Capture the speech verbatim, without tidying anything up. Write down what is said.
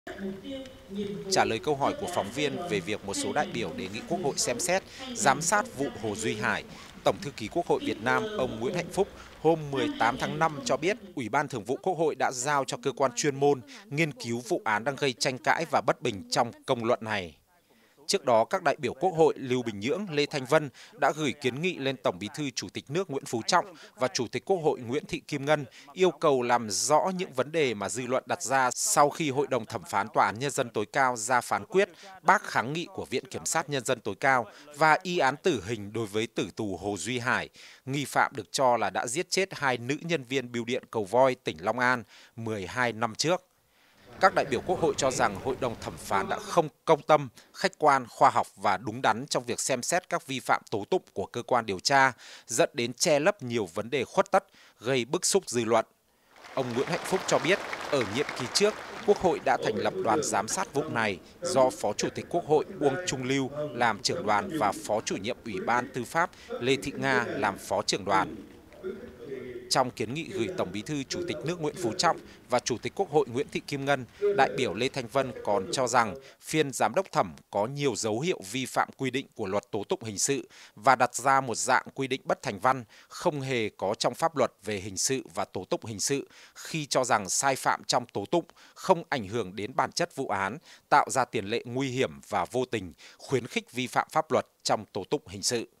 Trả lời câu hỏi của phóng viên về việc một số đại biểu đề nghị Quốc hội xem xét, giám sát vụ Hồ Duy Hải, Tổng thư ký Quốc hội Việt Nam ông Nguyễn Hạnh Phúc hôm mười tám tháng năm cho biết Ủy ban Thường vụ Quốc hội đã giao cho cơ quan chuyên môn nghiên cứu vụ án đang gây tranh cãi và bất bình trong công luận này. Trước đó, các đại biểu Quốc hội Lưu Bình Nhưỡng, Lê Thanh Vân đã gửi kiến nghị lên Tổng Bí thư Chủ tịch nước Nguyễn Phú Trọng và Chủ tịch Quốc hội Nguyễn Thị Kim Ngân yêu cầu làm rõ những vấn đề mà dư luận đặt ra sau khi Hội đồng Thẩm phán Tòa án Nhân dân tối cao ra phán quyết bác kháng nghị của Viện Kiểm sát Nhân dân tối cao và y án tử hình đối với tử tù Hồ Duy Hải, nghi phạm được cho là đã giết chết hai nữ nhân viên bưu điện Cầu Voi, tỉnh Long An mười hai năm trước. Các đại biểu Quốc hội cho rằng Hội đồng thẩm phán đã không công tâm, khách quan, khoa học và đúng đắn trong việc xem xét các vi phạm tố tụng của cơ quan điều tra, dẫn đến che lấp nhiều vấn đề khuất tất, gây bức xúc dư luận. Ông Nguyễn Hạnh Phúc cho biết, ở nhiệm kỳ trước, Quốc hội đã thành lập đoàn giám sát vụ này do Phó Chủ tịch Quốc hội Uông Trung Lưu làm trưởng đoàn và Phó Chủ nhiệm Ủy ban Tư pháp Lê Thị Nga làm Phó trưởng đoàn. Trong kiến nghị gửi Tổng Bí thư Chủ tịch nước Nguyễn Phú Trọng và Chủ tịch Quốc hội Nguyễn Thị Kim Ngân, đại biểu Lê Thanh Vân còn cho rằng phiên giám đốc thẩm có nhiều dấu hiệu vi phạm quy định của luật tố tụng hình sự và đặt ra một dạng quy định bất thành văn không hề có trong pháp luật về hình sự và tố tụng hình sự khi cho rằng sai phạm trong tố tụng không ảnh hưởng đến bản chất vụ án, tạo ra tiền lệ nguy hiểm và vô tình, khuyến khích vi phạm pháp luật trong tố tụng hình sự.